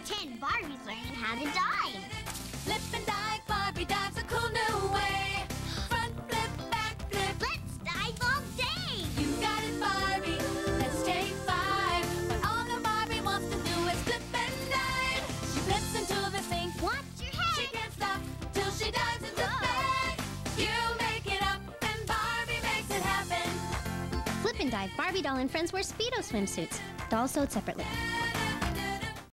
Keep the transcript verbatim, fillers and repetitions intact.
Pretend Barbie's learning how to dive. Flip and dive, Barbie dives a cool new way. Front flip, back flip. Let's dive all day. You got it, Barbie. Let's take five. But all the Barbie wants to do is flip and dive. She flips into the sink. Watch your head. She can't stop till she dives into the bag. You make it up and Barbie makes it happen. Flip and dive, Barbie doll and friends wear Speedo swimsuits. Dolls sewed separately.